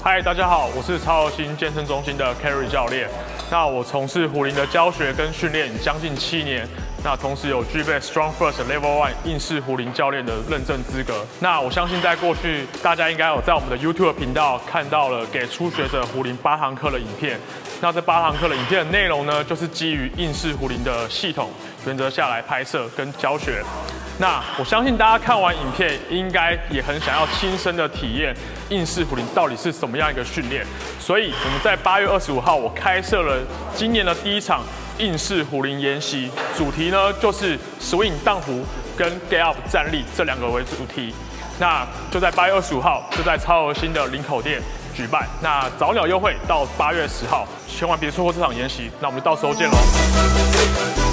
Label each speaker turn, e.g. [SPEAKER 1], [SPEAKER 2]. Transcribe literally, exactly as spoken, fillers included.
[SPEAKER 1] 嗨，大家好，我是超核心健身中心的 Kerry 教练。那我从事壶铃的教学跟训练将近七年，那同时有具备 Strong First Level One 硬式壶铃教练的认证资格。那我相信在过去，大家应该有在我们的 YouTube 频道看到了给初学者壶铃八堂课的影片。那这八堂课的影片的内容呢，就是基于硬式壶铃的系统原则下来拍摄跟教学。那我相信大家看完影片，应该也很想要亲身的体验硬式壶铃到底是什么样一个训练。所以我们在八月二十五号，我开设了今年的第一场硬式壶铃研习，主题呢就是 swing 荡壶跟 get up 站立这两个为主题。那就在八月二十五号，就在超核心的林口店举办。那早鸟优惠到八月十号，千万别错过这场研习。那我们到时候见喽。